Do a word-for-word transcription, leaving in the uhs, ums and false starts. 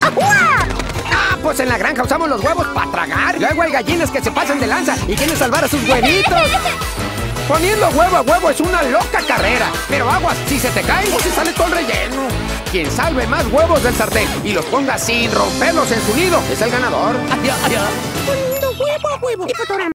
Ah, pues en la granja usamos los huevos para tragar. Luego hay gallinas que se pasan de lanza y quieren salvar a sus huevitos. Poniendo huevo a huevo es una loca carrera. Pero aguas, si se te caen o si sale todo el relleno. Quien salve más huevos del sartén y los ponga sin romperlos en su nido es el ganador. Poniendo huevo a huevo. Y fotograma.